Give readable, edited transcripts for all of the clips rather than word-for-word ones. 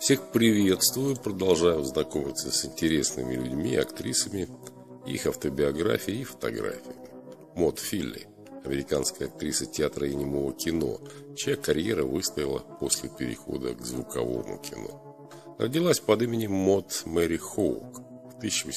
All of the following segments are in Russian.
Всех приветствую, продолжаю знакомиться с интересными людьми, актрисами, их автобиографией и фотографиями. Мод Филли, американская актриса театра и немого кино, чья карьера выстояла после перехода к звуковому кино. Родилась под именем Мод Мэри Хоук в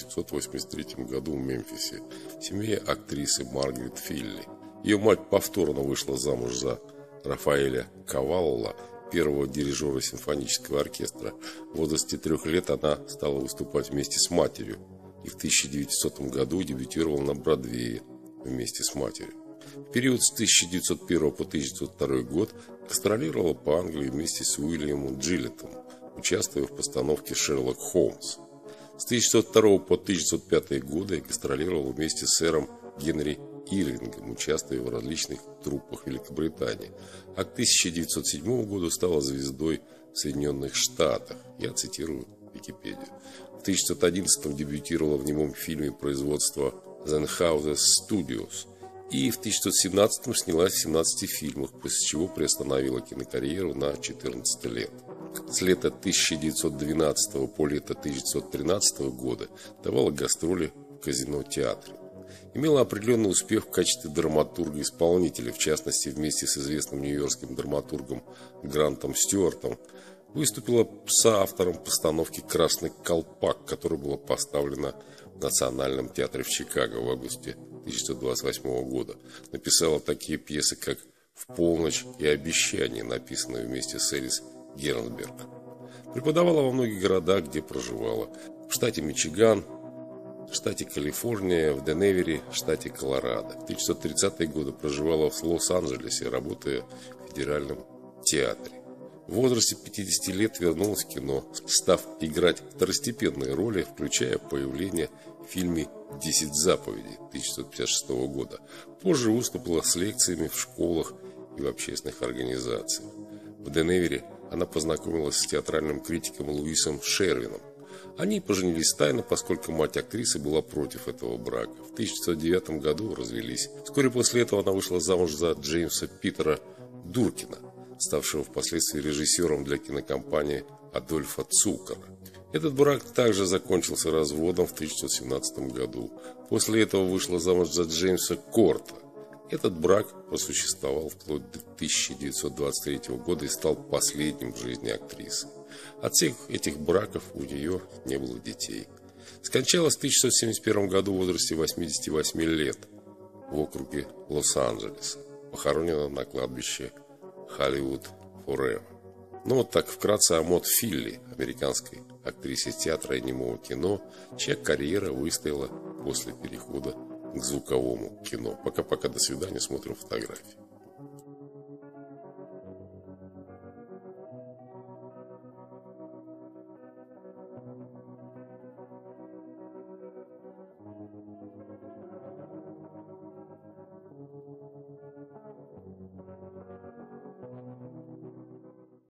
1883 году в Мемфисе в семье актрисы Маргарет Филли. Ее мать повторно вышла замуж за Рафаэля Кавалла, первого дирижера симфонического оркестра. В возрасте 3 лет она стала выступать вместе с матерью и в 1900 году дебютировала на Бродвее вместе с матерью. В период с 1901 по 1902 год гастролировала по Англии вместе с Уильямом Джилетом, участвуя в постановке «Шерлок Холмс». С 1902 по 1905 годы гастролировала вместе с сэром Генри Ирвингом, участвуя в различных труппах Великобритании, а к 1907 году стала звездой в Соединенных Штатах. Я цитирую Википедию. В 1911 дебютировала в немом фильме производства Zenhauser Studios и в 1917 снялась в 17 фильмах, после чего приостановила кинокарьеру на 14 лет. С лета 1912 по лето 1913 года давала гастроли в казино-театре. Имела определенный успех в качестве драматурга-исполнителя, в частности, вместе с известным нью-йоркским драматургом Грантом Стюартом выступила соавтором постановки «Красный колпак», которая была поставлена в Национальном театре в Чикаго в августе 1928 года. Написала такие пьесы, как «В полночь» и «Обещание», написанные вместе с Элис Гернберг. Преподавала во многих городах, где проживала: в штате Мичиган, в штате Калифорния, в Денвере, в штате Колорадо. В 1930-е годы проживала в Лос-Анджелесе, работая в федеральном театре. В возрасте 50 лет вернулась в кино, став играть второстепенные роли, включая появление в фильме «10 заповедей» 1956 года. Позже выступила с лекциями в школах и в общественных организациях. В Денвере она познакомилась с театральным критиком Луисом Шервином. Они поженились тайно, поскольку мать актрисы была против этого брака. В 1909 году развелись. Вскоре после этого она вышла замуж за Джеймса Питера Дуркина, ставшего впоследствии режиссером для кинокомпании Адольфа Цукера. Этот брак также закончился разводом в 1917 году. После этого вышла замуж за Джеймса Корта. Этот брак просуществовал вплоть до 1923 года и стал последним в жизни актрисы. От всех этих браков у нее не было детей. Скончалась в 1971 году в возрасте 88 лет в округе Лос-Анджелес. Похоронена на кладбище Hollywood Forever. Ну вот так вкратце о Мод Филли, американской актрисе театра и немого кино, чья карьера выстояла после перехода к звуковому кино. Пока-пока, до свидания, смотрим фотографии.